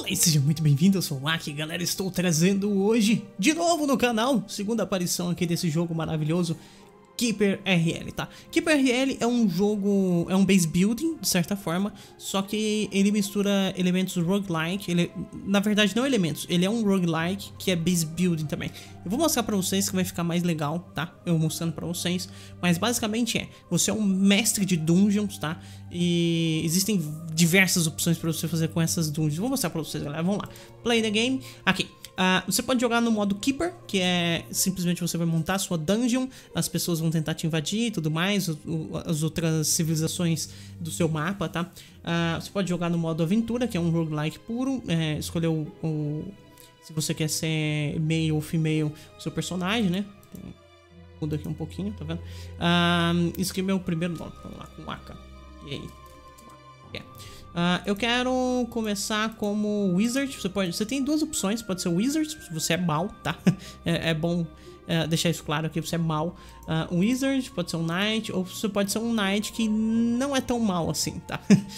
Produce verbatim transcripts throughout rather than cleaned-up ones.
Olá e seja muito bem-vindo, eu sou o Aki, galera, estou trazendo hoje, de novo no canal, segunda aparição aqui desse jogo maravilhoso, Keeper R L, tá? Keeper R L é um jogo, é um base building, de certa forma, só que ele mistura elementos roguelike, ele, na verdade não elementos, ele é um roguelike que é base building também. Eu vou mostrar pra vocês que vai ficar mais legal, tá? Eu mostrando pra vocês, mas basicamente é, você é um mestre de dungeons, tá? E existem diversas opções pra você fazer com essas dungeons, vou mostrar pra vocês, galera, vamos lá. Play the game, aqui. Uh, você pode jogar no modo Keeper, que é simplesmente você vai montar a sua dungeon, as pessoas vão tentar te invadir e tudo mais, o, o, as outras civilizações do seu mapa, tá? Uh, você pode jogar no modo Aventura, que é um roguelike puro, é, escolher o, o, se você quer ser male ou female, o seu personagem, né? Tem, muda aqui um pouquinho, tá vendo? Uh, isso aqui é meu primeiro nome, vamos lá, com Aka. E aí? Yeah. Uh, eu quero começar como Wizard. Você, pode, você tem duas opções. Pode ser Wizard, se você é mal, tá? É, é bom é, deixar isso claro aqui, você é mal. uh, Wizard, pode ser um Knight. Ou você pode ser um Knight que não é tão mal assim, tá?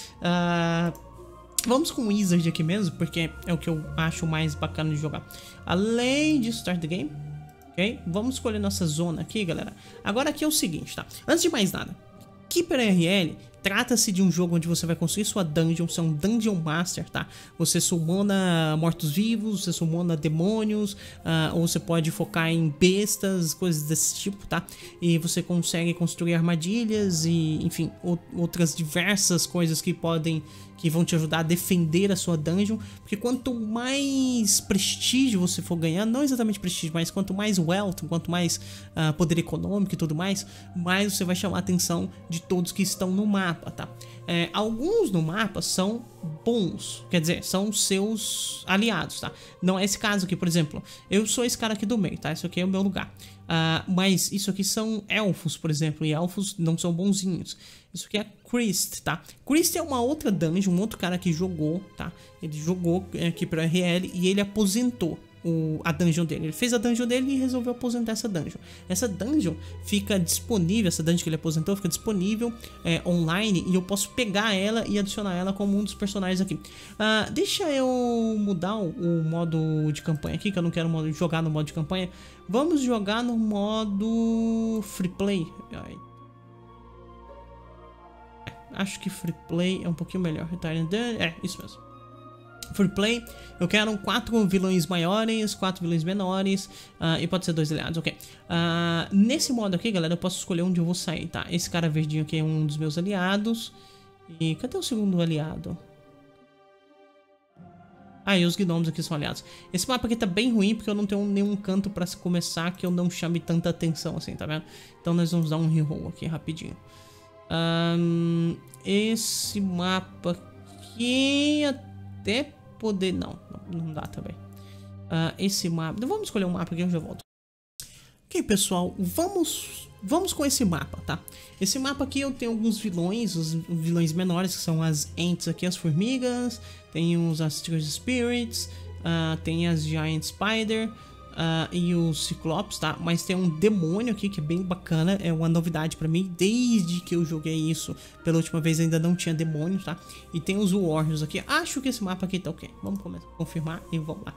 uh, Vamos com Wizard aqui mesmo, porque é o que eu acho mais bacana de jogar. Além de Start the Game, ok? Vamos escolher nossa zona aqui, galera. Agora aqui é o seguinte, tá? Antes de mais nada, Keeper R L trata-se de um jogo onde você vai construir sua dungeon, você é um Dungeon Master, tá? Você summona mortos-vivos, você summona demônios, uh, ou você pode focar em bestas, coisas desse tipo, tá? E você consegue construir armadilhas e, enfim, outras diversas coisas que podem, que vão te ajudar a defender a sua dungeon, porque quanto mais prestígio você for ganhar, não exatamente prestígio, mas quanto mais wealth, quanto mais uh, poder econômico e tudo mais, mais você vai chamar a atenção de todos que estão no mapa. Tá? É, alguns no mapa são bons, quer dizer, são seus aliados, tá? Não é esse caso aqui, por exemplo, eu sou esse cara aqui do meio, tá? Isso aqui é o meu lugar. Uh, mas isso aqui são elfos, por exemplo, e elfos não são bonzinhos. Isso aqui é Christ, tá? Christ é uma outra dungeon, um outro cara que jogou, tá? Ele jogou aqui para R L e ele aposentou O, a dungeon dele. Ele fez a dungeon dele e resolveu aposentar essa dungeon. Essa dungeon fica disponível, essa dungeon que ele aposentou fica disponível é, online, e eu posso pegar ela e adicionar ela como um dos personagens aqui. Uh, deixa eu mudar o, o modo de campanha aqui, que eu não quero modo, jogar no modo de campanha. Vamos jogar no modo free play. Ai. Acho que free play é um pouquinho melhor. É, isso mesmo. Free play, eu quero quatro vilões maiores, quatro vilões menores, uh, e pode ser dois aliados, ok. Uh, nesse modo aqui, galera, eu posso escolher onde eu vou sair, tá? Esse cara verdinho aqui é um dos meus aliados. E cadê o segundo aliado? Ah, e os gnomos aqui são aliados. Esse mapa aqui tá bem ruim, porque eu não tenho nenhum canto pra se começar que eu não chame tanta atenção assim, tá vendo? Então nós vamos dar um reroll aqui rapidinho. Um, esse mapa aqui até poder... Não, não dá também. Uh, esse mapa... Vamos escolher um mapa aqui e eu já volto. Ok, pessoal, vamos... Vamos com esse mapa, tá? Esse mapa aqui eu tenho alguns vilões, os vilões menores, que são as Ants aqui, as formigas. Tem os Asteroid Spirits, uh, tem as Giant Spider... Uh, e os Ciclopes, tá? Mas tem um demônio aqui que é bem bacana, é uma novidade pra mim, desde que eu joguei isso pela última vez ainda não tinha demônio, tá? E tem os Warriors aqui, acho que esse mapa aqui tá ok, vamos começar a confirmar e vamos lá.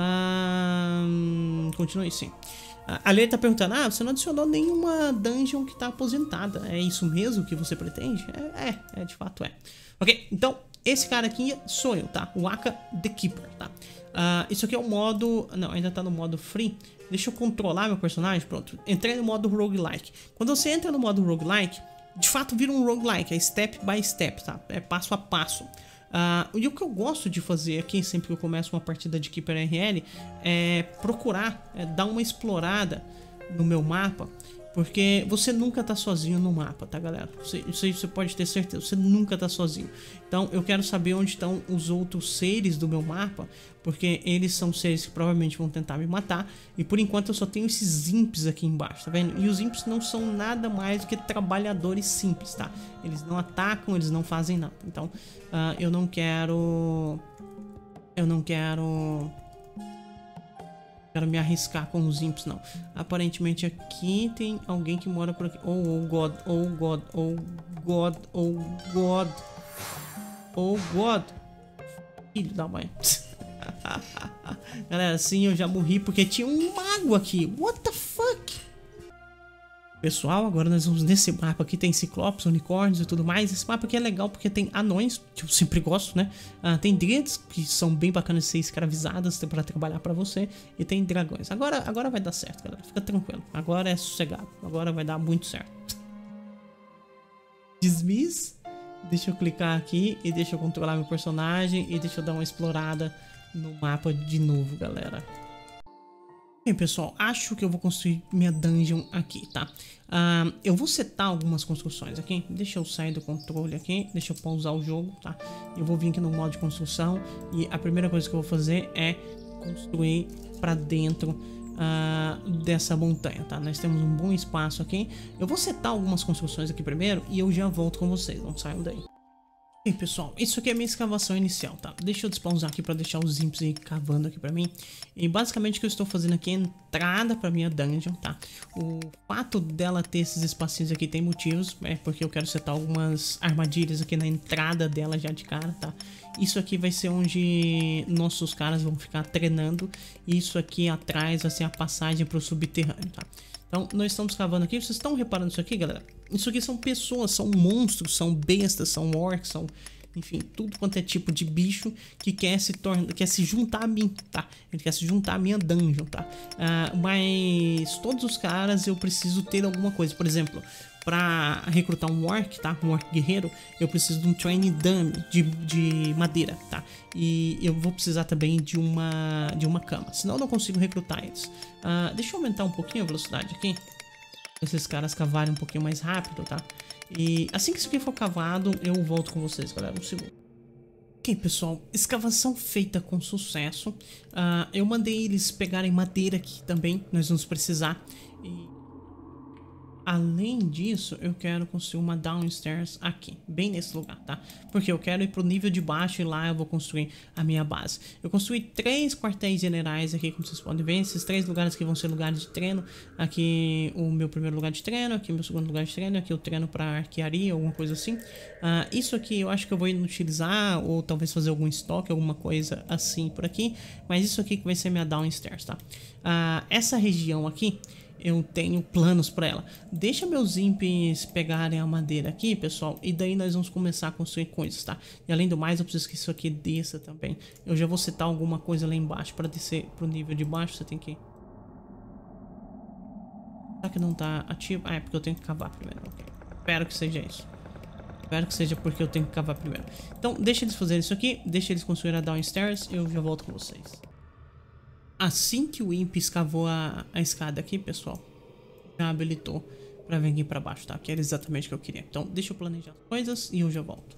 Uh, continue sim. Uh, a Leia tá perguntando, ah, você não adicionou nenhuma dungeon que tá aposentada, é isso mesmo que você pretende? É, é, é de fato é. Ok, então esse cara aqui sou eu, tá? O Aka The Keeper, tá? Uh, isso aqui é o modo... Não, ainda tá no modo free. Deixa eu controlar meu personagem. Pronto, entrei no modo roguelike. Quando você entra no modo roguelike, de fato vira um roguelike. É step by step, tá? É passo a passo. Uh, e o que eu gosto de fazer aqui, sempre que eu começo uma partida de Keeper R L, é procurar, é dar uma explorada no meu mapa. Porque você nunca tá sozinho no mapa, tá, galera? Você, isso aí você pode ter certeza, você nunca tá sozinho. Então eu quero saber onde estão os outros seres do meu mapa, porque eles são seres que provavelmente vão tentar me matar. E por enquanto eu só tenho esses imps aqui embaixo, tá vendo? E os imps não são nada mais do que trabalhadores simples, tá? Eles não atacam, eles não fazem nada. Então uh, eu não quero... Eu não quero... quero me arriscar com os imps, não. Aparentemente aqui tem alguém que mora por aqui. Oh, oh God, oh God, oh God, oh God, oh God. Filho da mãe. Galera, sim, eu já morri porque tinha um mago aqui. What the fuck? Pessoal, agora nós vamos nesse mapa aqui, tem ciclopes, unicórnios e tudo mais. Esse mapa aqui é legal porque tem anões, que eu sempre gosto, né? Ah, tem dríades, que são bem bacanas de ser escravizadas para trabalhar para você. E tem dragões. Agora, agora vai dar certo, galera. Fica tranquilo. Agora é sossegado. Agora vai dar muito certo. Dismiss. Deixa eu clicar aqui e deixa eu controlar meu personagem. E deixa eu dar uma explorada no mapa de novo, galera. Bem, pessoal, acho que eu vou construir minha dungeon aqui, tá? Uh, eu vou setar algumas construções aqui. Deixa eu sair do controle aqui. Deixa eu pausar o jogo, tá? Eu vou vir aqui no modo de construção. E a primeira coisa que eu vou fazer é construir pra dentro uh, dessa montanha, tá? Nós temos um bom espaço aqui. Eu vou setar algumas construções aqui primeiro e eu já volto com vocês. Não saiam daí. E pessoal, isso aqui é a minha escavação inicial, tá? Deixa eu despausar aqui para deixar os imps aí cavando aqui para mim. E basicamente o que eu estou fazendo aqui é entrada para minha dungeon, tá? O fato dela ter esses espacinhos aqui tem motivos, é porque eu quero setar algumas armadilhas aqui na entrada dela já de cara, tá? Isso aqui vai ser onde nossos caras vão ficar treinando. E isso aqui atrás vai ser a passagem para o subterrâneo, tá? Então, nós estamos cavando aqui. Vocês estão reparando isso aqui, galera? Isso aqui são pessoas, são monstros, são bestas, são orcs, são... Enfim, tudo quanto é tipo de bicho que quer se, torna, quer se juntar a mim, tá? Ele quer se juntar a minha dungeon, tá? Uh, mas todos os caras eu preciso ter alguma coisa. Por exemplo, para recrutar um orc, tá? Um orc guerreiro, eu preciso de um training dummy de, de madeira, tá? E eu vou precisar também de uma, de uma cama, senão eu não consigo recrutar eles. Uh, deixa eu aumentar um pouquinho a velocidade aqui. Esses caras cavarem um pouquinho mais rápido, tá? E assim que isso aqui for cavado, eu volto com vocês, galera. Um segundo. Ok, pessoal. Escavação feita com sucesso. Uh, eu mandei eles pegarem madeira aqui também. Nós vamos precisar. E... além disso, eu quero construir uma downstairs aqui, bem nesse lugar, tá? Porque eu quero ir pro nível de baixo e lá eu vou construir a minha base. Eu construí três quartéis generais aqui, como vocês podem ver. Esses três lugares aqui vão ser lugares de treino. Aqui o meu primeiro lugar de treino, aqui o meu segundo lugar de treino, aqui eu treino para arquearia, alguma coisa assim. Uh, isso aqui eu acho que eu vou inutilizar ou talvez fazer algum estoque, alguma coisa assim por aqui. Mas isso aqui que vai ser minha downstairs, tá? Uh, essa região aqui... eu tenho planos para ela. Deixa meus imps pegarem a madeira aqui, pessoal. E daí nós vamos começar a construir coisas, tá? E além do mais, eu preciso que isso aqui desça também. Eu já vou setar alguma coisa lá embaixo. Para descer pro nível de baixo, você tem que... será que não tá ativo? Ah, é porque eu tenho que cavar primeiro. Okay. Espero que seja isso. Espero que seja porque eu tenho que cavar primeiro. Então, deixa eles fazerem isso aqui. Deixa eles construir a downstairs. Eu já volto com vocês. Assim que o imp escavou a, a escada aqui, pessoal, já habilitou pra vir aqui pra baixo, tá? Que era exatamente o que eu queria. Então, deixa eu planejar as coisas e eu já volto.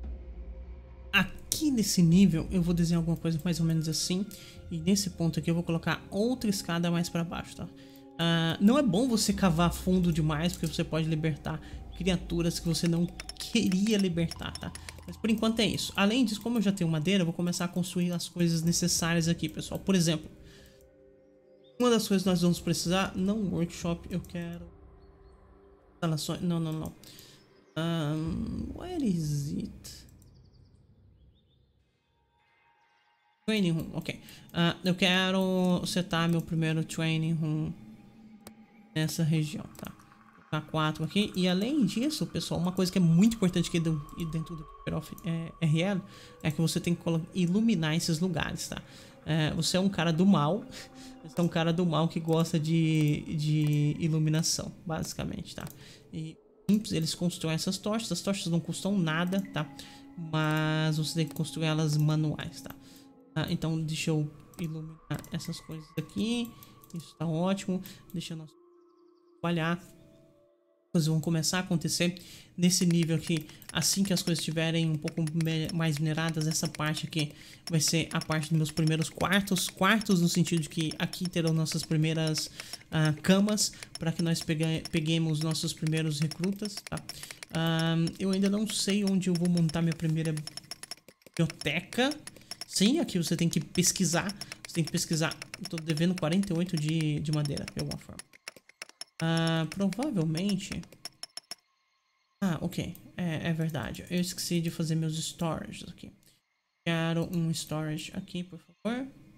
Aqui nesse nível, eu vou desenhar alguma coisa mais ou menos assim. E nesse ponto aqui, eu vou colocar outra escada mais pra baixo, tá? Uh, não é bom você cavar fundo demais, porque você pode libertar criaturas que você não queria libertar, tá? Mas por enquanto é isso. Além disso, como eu já tenho madeira, eu vou começar a construir as coisas necessárias aqui, pessoal. Por exemplo... uma das coisas que nós vamos precisar, não workshop, eu quero instalações, não, não, não. Um, where is it? Training room, ok. Uh, eu quero setar meu primeiro training room nessa região, tá? Tá quatro aqui. E além disso, pessoal, uma coisa que é muito importante aqui dentro do Keeper R L é que você tem que iluminar esses lugares, tá? É, você é um cara do mal. Você é um cara do mal que gosta de, de iluminação, basicamente, tá? E eles constroem essas tochas. As tochas não custam nada, tá? Mas você tem que construir elas manuais, tá? Ah, então deixa eu iluminar essas coisas aqui. Isso tá ótimo. Deixa eu trabalhar. Coisas vão começar a acontecer nesse nível aqui assim que as coisas estiverem um pouco mais mineradas. Essa parte aqui vai ser a parte dos meus primeiros quartos, quartos no sentido de que aqui terão nossas primeiras uh, camas para que nós pegue peguemos nossos primeiros recrutas, tá? Uh, eu ainda não sei onde eu vou montar minha primeira biblioteca. Sim, aqui você tem que pesquisar, você tem que pesquisar. Eu tô devendo quarenta e oito de, de madeira de alguma forma. Uh, provavelmente... ah, ok. É, é verdade. Eu esqueci de fazer meus storages aqui. Quero um storage aqui, por favor.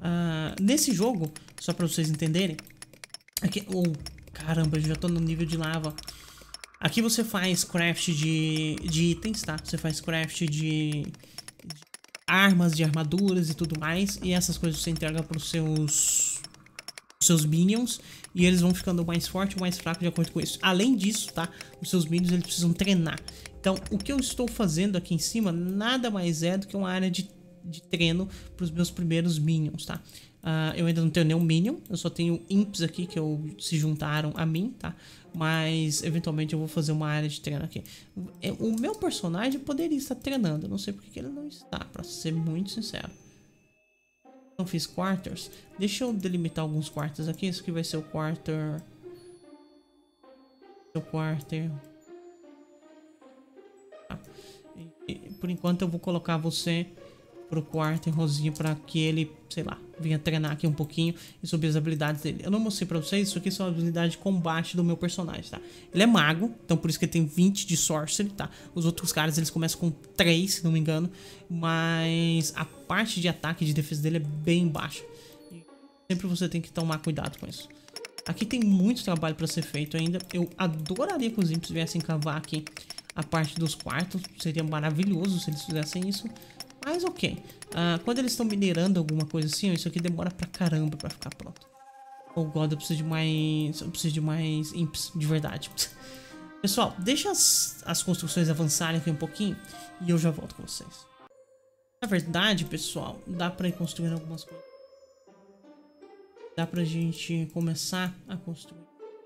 Uh, nesse jogo, só pra vocês entenderem, aqui, oh, caramba, eu já tô no nível de lava. Aqui você faz craft de, de itens, tá? Você faz craft de, de armas, de armaduras e tudo mais. E essas coisas você entrega pros seus, seus minions. E eles vão ficando mais forte ou mais fraco de acordo com isso. Além disso, tá? Os seus minions eles precisam treinar. Então, o que eu estou fazendo aqui em cima nada mais é do que uma área de, de treino para os meus primeiros minions, tá? Uh, eu ainda não tenho nenhum minion, eu só tenho imps aqui que eu, se juntaram a mim, tá? Mas, eventualmente, eu vou fazer uma área de treino aqui. O meu personagem poderia estar treinando, eu não sei porque que ele não está, pra ser muito sincero. Não fiz quarters. Deixa eu delimitar alguns quarters aqui, isso aqui vai ser o quarter... O quarter... E, por enquanto eu vou colocar você pro quarto rosinho para que ele, sei lá, venha treinar aqui um pouquinho e subir as habilidades dele. Eu não mostrei pra vocês, isso aqui são as habilidades de combate do meu personagem, tá? Ele é mago, então por isso que ele tem vinte de sorcery, tá? Os outros caras eles começam com três, se não me engano, mas a parte de ataque e de defesa dele é bem baixa. E sempre você tem que tomar cuidado com isso. Aqui tem muito trabalho para ser feito ainda. Eu adoraria que os imps viessem cavar aqui a parte dos quartos, seria maravilhoso se eles fizessem isso. Mas ok, uh, quando eles estão minerando alguma coisa assim, ó, isso aqui demora pra caramba pra ficar pronto. Oh god, eu preciso de mais, eu preciso de mais imps, de verdade. Pessoal, deixa as, as construções avançarem aqui um pouquinho e eu já volto com vocês. Na verdade, pessoal, dá pra ir construindo algumas coisas. Dá pra gente começar a construir.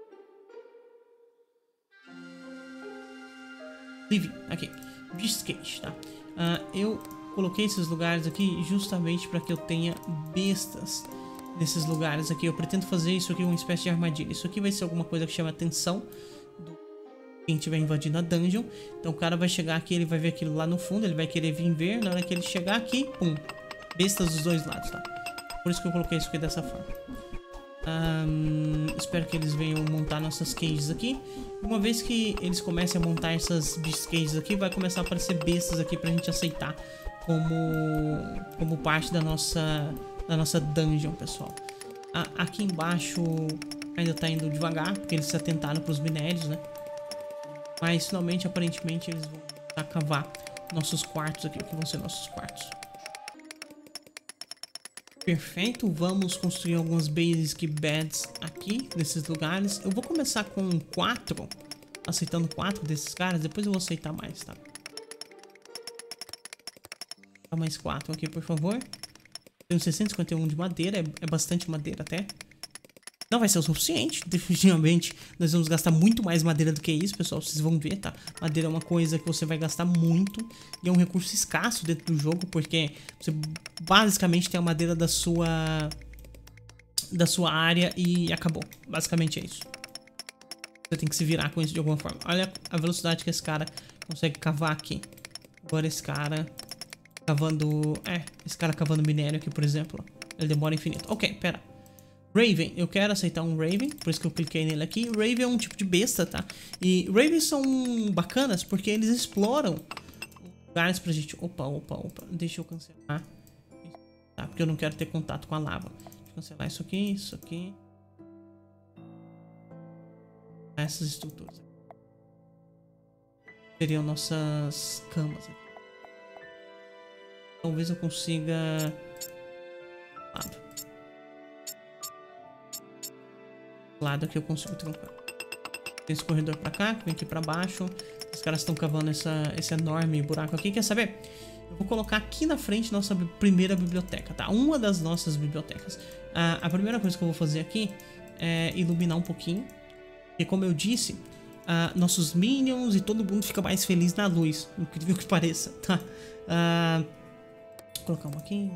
Living, aqui, Beast Cage, tá? Uh, eu coloquei esses lugares aqui justamente para que eu tenha bestas nesses lugares aqui. Eu pretendo fazer isso aqui uma espécie de armadilha. Isso aqui vai ser alguma coisa que chama atenção do quem estiver invadindo a dungeon. Então o cara vai chegar aqui, ele vai ver aquilo lá no fundo, ele vai querer vir ver. Na hora que ele chegar aqui, pum, bestas dos dois lados, tá? Por isso que eu coloquei isso aqui dessa forma. Um, espero que eles venham montar nossas cages aqui. Uma vez que eles comecem a montar essas beast cages aqui, vai começar a aparecer bestas aqui pra gente aceitar como, como parte da nossa, da nossa dungeon, pessoal. A, aqui embaixo ainda tá indo devagar, porque eles se atentaram pros minérios, né? Mas finalmente, aparentemente, eles vão cavar nossos quartos aqui, que vão ser nossos quartos. Perfeito, vamos construir algumas basic beds aqui, nesses lugares. Eu vou começar com quatro, aceitando quatro desses caras, depois eu vou aceitar mais, tá? Dá mais quatro aqui, por favor. Tenho seiscentos e cinquenta e um de madeira, é, é bastante madeira até. Não vai ser o suficiente, definitivamente. Nós vamos gastar muito mais madeira do que isso, pessoal, vocês vão ver, tá? Madeira é uma coisa que você vai gastar muito e é um recurso escasso dentro do jogo, porque você basicamente tem a madeira da sua da sua área e acabou. Basicamente é isso. Você tem que se virar com isso de alguma forma. Olha a velocidade que esse cara consegue cavar aqui. Agora esse cara cavando... É, esse cara cavando minério aqui, por exemplo. Ele demora infinito. Ok, pera. Raven, eu quero aceitar um Raven, por isso que eu cliquei nele aqui. Raven é um tipo de besta, tá? E Ravens são bacanas porque eles exploram lugares pra gente... Opa, opa, opa, deixa eu cancelar. Tá, porque eu não quero ter contato com a lava. Deixa eu cancelar isso aqui, isso aqui. Essas estruturas seriam nossas camas aqui. Talvez eu consiga... Lado. Lado aqui eu consigo trancar. Tem esse corredor pra cá, que vem aqui pra baixo. Os caras estão cavando essa, esse enorme buraco aqui. Quer saber? Eu vou colocar aqui na frente nossa primeira biblioteca, tá? Uma das nossas bibliotecas. Ah, a primeira coisa que eu vou fazer aqui é iluminar um pouquinho. Porque como eu disse, ah, nossos minions e todo mundo fica mais feliz na luz. Incrível que pareça, tá? Ah, vou colocar um aqui.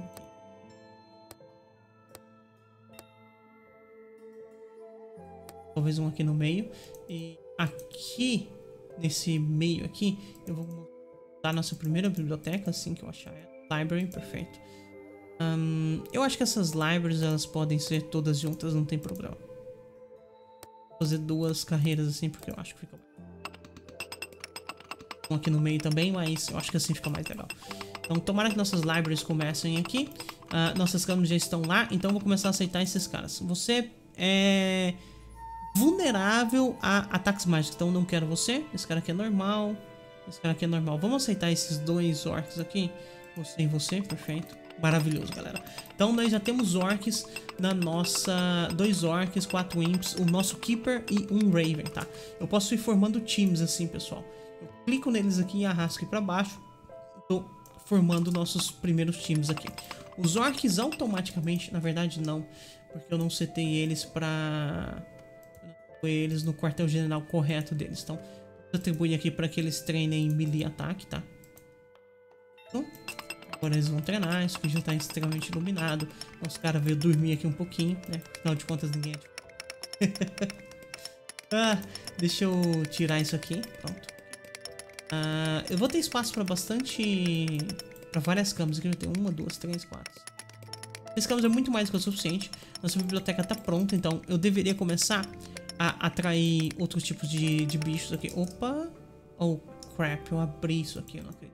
Talvez um aqui no meio. E aqui, nesse meio aqui, eu vou montar a nossa primeira biblioteca, assim que eu achar ela. Library, perfeito. Um, eu acho que essas libraries, elas podem ser todas juntas, não tem problema. Vou fazer duas carreiras assim, porque eu acho que fica... Um aqui no meio também, mas eu acho que assim fica mais legal. Então, tomara que nossas libraries comecem aqui. Uh, nossas câmeras já estão lá, então eu vou começar a aceitar esses caras. Você é vulnerável a ataques mágicos, então não quero você. Esse cara aqui é normal. Esse cara aqui é normal. Vamos aceitar esses dois orcs aqui. Você e você, perfeito. Maravilhoso, galera. Então nós já temos orcs na nossa... Dois orcs, quatro imps, o nosso keeper e um raven, tá? Eu posso ir formando times assim, pessoal. Eu clico neles aqui e arrasto aqui pra baixo. Tô formando nossos primeiros times aqui. Os orcs automaticamente, na verdade não, porque eu não setei eles pra... eles no quartel-general correto deles. Então, eu atribuo aqui para que eles treinem melee ataque, tá? Então, agora eles vão treinar, isso aqui já tá extremamente iluminado. Os caras veio dormir aqui um pouquinho, né? Afinal de contas, ninguém é... ah, deixa eu tirar isso aqui, pronto. Ah, eu vou ter espaço para bastante... para várias camas aqui, eu tenho uma, duas, três, quatro. Essas camas é muito mais do que o suficiente. Nossa biblioteca tá pronta, então eu deveria começar a atrair outros tipos de, de bichos aqui. Opa! Oh, crap, eu abri isso aqui, eu não acredito.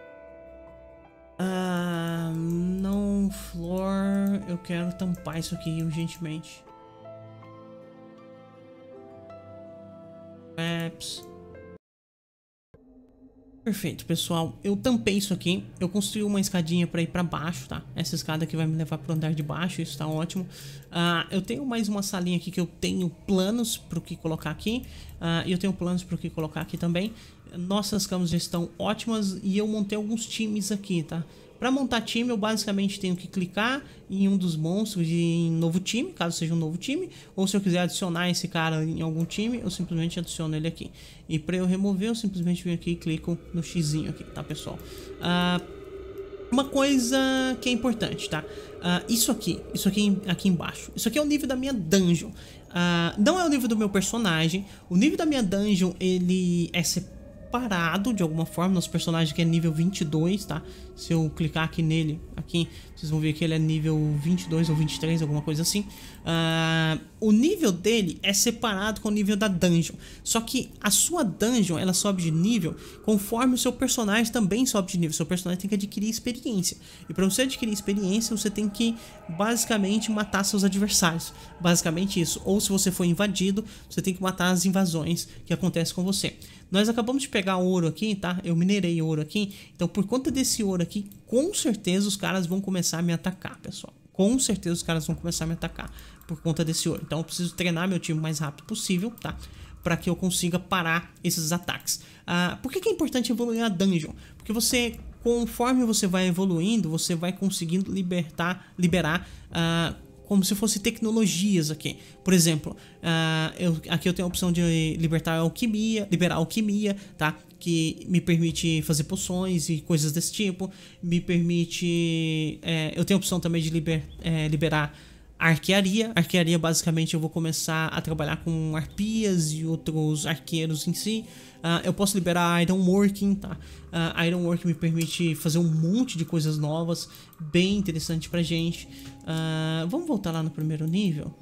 Ah, não, floor. Eu quero tampar isso aqui urgentemente. Maps. Perfeito, pessoal. Eu tampei isso aqui. Eu construí uma escadinha para ir para baixo, tá? Essa escada aqui vai me levar para o andar de baixo. Isso tá ótimo. Uh, eu tenho mais uma salinha aqui que eu tenho planos para o que colocar aqui. Uh, e eu tenho planos para o que colocar aqui também. Nossas camas já estão ótimas e eu montei alguns times aqui, tá? Para montar time, eu basicamente tenho que clicar em um dos monstros de em novo time, caso seja um novo time. Ou se eu quiser adicionar esse cara em algum time, eu simplesmente adiciono ele aqui. E para eu remover, eu simplesmente venho aqui e clico no xizinho aqui, tá, pessoal? Uh, uma coisa que é importante, tá? Uh, isso aqui, isso aqui, aqui embaixo. Isso aqui é o nível da minha dungeon. Uh, não é o nível do meu personagem. O nível da minha dungeon, ele é separado. Parado de alguma forma. Nosso personagem aqui é nível vinte e dois, tá? Se eu clicar aqui nele, aqui, vocês vão ver que ele é nível vinte e dois ou vinte e três, alguma coisa assim. Uh, o nível dele é separado com o nível da dungeon. Só que a sua dungeon, ela sobe de nível conforme o seu personagem também sobe de nível. Seu personagem tem que adquirir experiência. E para você adquirir experiência, você tem que basicamente matar seus adversários. Basicamente isso. Ou se você for invadido, você tem que matar as invasões que acontecem com você. Nós acabamos de pegar ouro aqui, tá? Eu minerei ouro aqui. Então, por conta desse ouro aqui, com certeza os caras vão começar a me atacar, pessoal. Com certeza os caras vão começar a me atacar por conta desse ouro. Então, eu preciso treinar meu time o mais rápido possível, tá? Para que eu consiga parar esses ataques. Ah, por que que é importante evoluir a dungeon? Porque você, conforme você vai evoluindo, você vai conseguindo libertar, liberar... Ah, como se fosse tecnologias aqui. Por exemplo, uh, eu, aqui eu tenho a opção de libertar alquimia, liberar alquimia, tá? Que me permite fazer poções e coisas desse tipo. Me permite... É, eu tenho a opção também de liber, é, liberar arquearia. Arquearia, basicamente, eu vou começar a trabalhar com arpias e outros arqueiros em si. Uh, eu posso liberar Ironworking, tá? Uh, Ironworking me permite fazer um monte de coisas novas, bem interessante pra gente. Uh, vamos voltar lá no primeiro nível?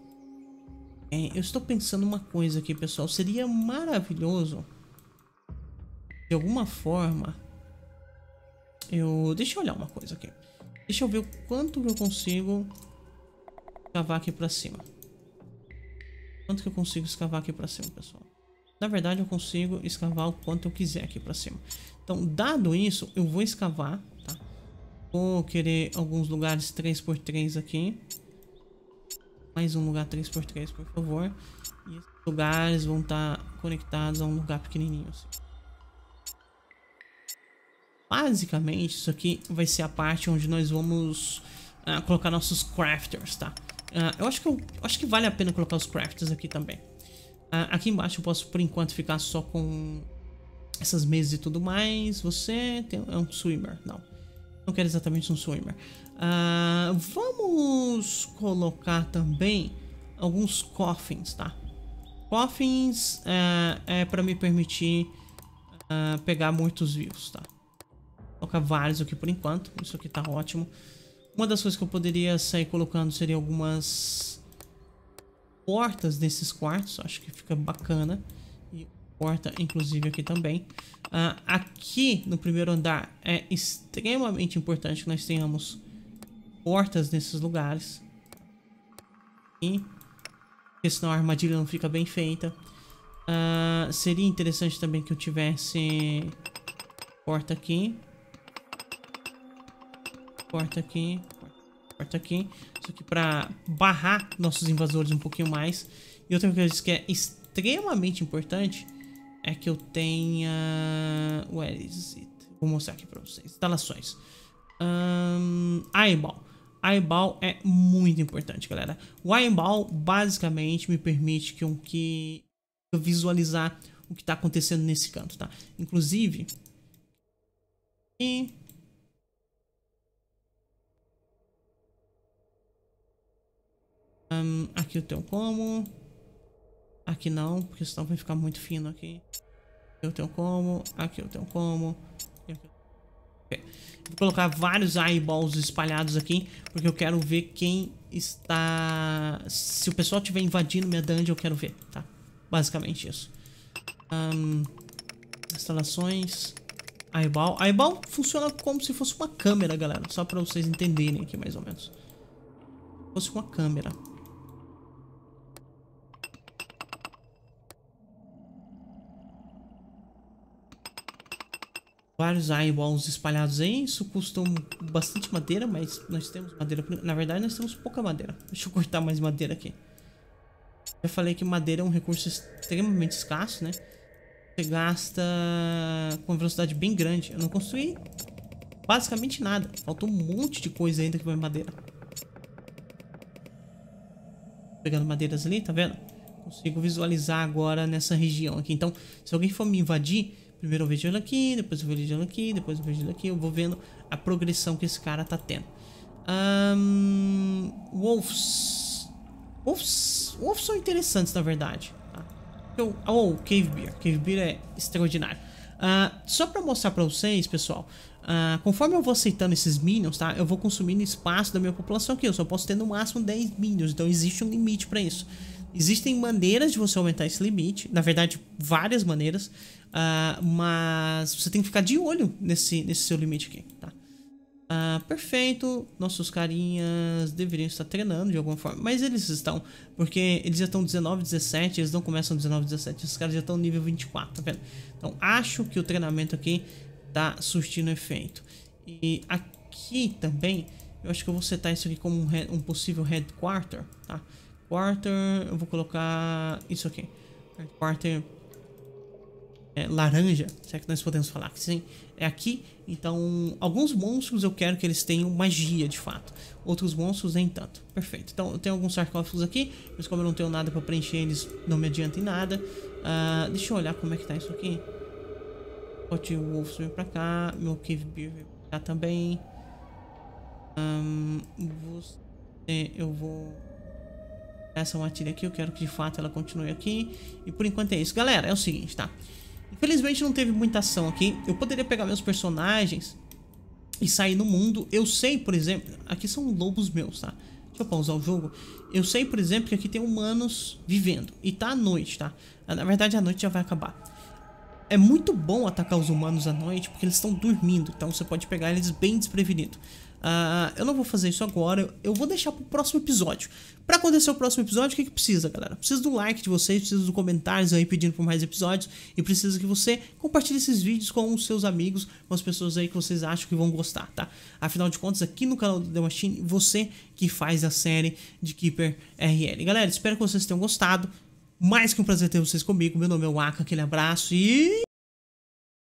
É, eu estou pensando uma coisa aqui, pessoal. Seria maravilhoso, de alguma forma, eu... Deixa eu olhar uma coisa aqui. Deixa eu ver o quanto eu consigo escavar aqui pra cima. Quanto que eu consigo escavar aqui pra cima, pessoal? Na verdade, eu consigo escavar o quanto eu quiser aqui pra cima. Então, dado isso, eu vou escavar, tá? Vou querer alguns lugares três por três aqui. Mais um lugar três por três, por favor. E esses lugares vão estar conectados a um lugar pequenininho assim. Basicamente, isso aqui vai ser a parte onde nós vamos uh, colocar nossos crafters, tá? Uh, eu, acho que eu, eu acho que vale a pena colocar os crafters aqui também. Uh, aqui embaixo eu posso, por enquanto, ficar só com essas mesas e tudo mais. Você tem, é um swimmer. Não, não quero exatamente um swimmer. Uh, vamos colocar também alguns coffins, tá? Coffins uh, é para me permitir uh, pegar mortos-vivos, tá? Vou colocar vários aqui por enquanto. Isso aqui tá ótimo. Uma das coisas que eu poderia sair colocando seria algumas portas nesses quartos. Acho que fica bacana. E porta, inclusive aqui também. Uh, aqui no primeiro andar é extremamente importante que nós tenhamos portas nesses lugares. E, porque senão a armadilha não fica bem feita. Uh, seria interessante também que eu tivesse porta aqui. Porta aqui. Porta aqui. Isso aqui pra barrar nossos invasores um pouquinho mais. E outra coisa que é extremamente importante é que eu tenha... Where is it? Vou mostrar aqui pra vocês. Instalações. Um, Eyeball. Eyeball é muito importante, galera. O Eyeball basicamente me permite que eu, que eu visualizar o que tá acontecendo nesse canto, tá? Inclusive... E... Um, aqui eu tenho como... Aqui não, porque senão vai ficar muito fino aqui. Aqui eu tenho como, aqui eu tenho como. Aqui eu tenho... Okay. Vou colocar vários eyeballs espalhados aqui, porque eu quero ver quem está... Se o pessoal estiver invadindo minha dungeon, eu quero ver, tá? Basicamente isso. Um, instalações... Eyeball. Eyeball funciona como se fosse uma câmera, galera. Só pra vocês entenderem aqui, mais ou menos. Se fosse uma câmera. Vários eyeballs espalhados aí. Isso custa bastante madeira, mas nós temos madeira. Na verdade, nós temos pouca madeira. Deixa eu cortar mais madeira aqui. Já falei que madeira é um recurso extremamente escasso, né? Você gasta com uma velocidade bem grande. Eu não construí basicamente nada. Faltou um monte de coisa ainda que vai madeira. Pegando madeiras ali, tá vendo? Consigo visualizar agora nessa região aqui. Então, se alguém for me invadir... Primeiro eu vejo ele aqui, depois eu vejo ele aqui, depois eu vejo ele aqui. Eu vou vendo a progressão que esse cara tá tendo. Um, wolves. Wolves. Wolves são interessantes, na verdade. Tá? Eu, oh, Cave Bear. Cave Bear é extraordinário. Uh, só pra mostrar pra vocês, pessoal. Uh, conforme eu vou aceitando esses minions, tá? Eu vou consumindo espaço da minha população aqui. Eu só posso ter no máximo dez minions. Então existe um limite pra isso. Existem maneiras de você aumentar esse limite. Na verdade, várias maneiras. Uh, mas você tem que ficar de olho nesse, nesse seu limite aqui, tá? Uh, perfeito. Nossos carinhas deveriam estar treinando de alguma forma. Mas eles estão, porque eles já estão dezenove, dezessete. Eles não começam dezenove, dezessete. Esses caras já estão nível vinte e quatro, tá vendo? Então acho que o treinamento aqui tá surtindo efeito. E aqui também eu acho que eu vou setar isso aqui como um, um possível headquarter, tá? Quarter, eu vou colocar isso aqui. Quarter é, laranja, será que nós podemos falar que sim? É aqui. Então, alguns monstros eu quero que eles tenham magia de fato. Outros monstros nem tanto. Perfeito. Então, eu tenho alguns sarcófagos aqui, mas como eu não tenho nada para preencher, eles não me adiantam em nada. Uh, deixa eu olhar como é que tá isso aqui. Pode o Wolf vir pra cá. Meu Cave Bear vir pra cá também. Um, você, eu vou... Essa matilha aqui, eu quero que de fato ela continue aqui. E por enquanto é isso. Galera, é o seguinte, tá? Infelizmente não teve muita ação aqui. Eu poderia pegar meus personagens e sair no mundo. Eu sei, por exemplo... Aqui são lobos meus, tá? Deixa eu pausar o jogo. Eu sei, por exemplo, que aqui tem humanos vivendo. E tá à noite, tá? Na verdade, a noite já vai acabar. É muito bom atacar os humanos à noite, porque eles estão dormindo. Então você pode pegar eles bem desprevenidos. Uh, eu não vou fazer isso agora, eu vou deixar pro próximo episódio. Pra acontecer o próximo episódio, o que que precisa, galera? Precisa do like de vocês, precisa dos comentários aí pedindo por mais episódios. E precisa que você compartilhe esses vídeos com os seus amigos, com as pessoas aí que vocês acham que vão gostar, tá? Afinal de contas, aqui no canal do The Machine, você que faz a série de Keeper R L. Galera, espero que vocês tenham gostado. Mais que um prazer ter vocês comigo. Meu nome é Waka, aquele abraço e...